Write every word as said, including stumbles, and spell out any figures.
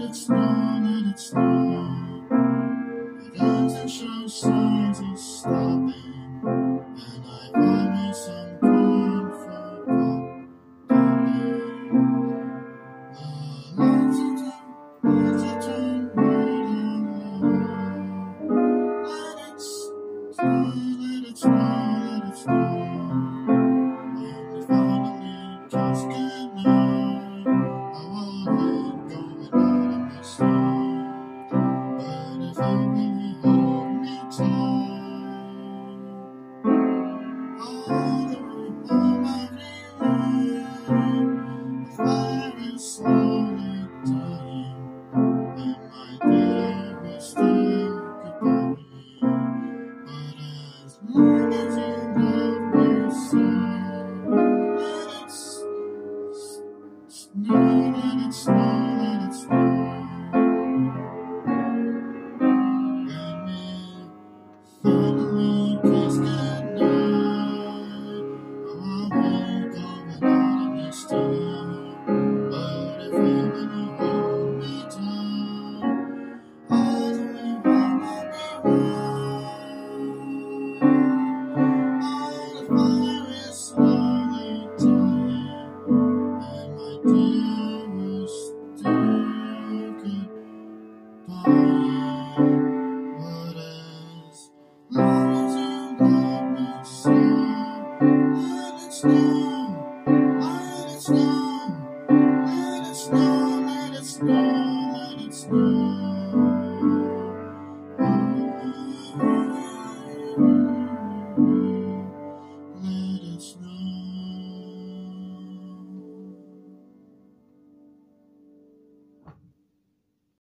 it snow, let it snow. It doesn't show signs of stopping, and I find me some comfort popping. The lights are turned, lights are turned red and low. Let it snow, let it snow, let it snow. When we finally kiss goodnight, I won't let go without a mistake. But if you really hold me tight, all the way home every night, the fire is slowly dying, and my dear will still goodbye. But as long as you love me so, let it snow, let it snow, let it snow. Finally kiss goodnight, I won't let go without a mistake. But if you really hold me tight, all the way home I'll be right. All the fire is slowly dying, and my dear will still goodbye. But as long as you love me so, let it snow, let it snow, let it snow, let it snow, let it snow.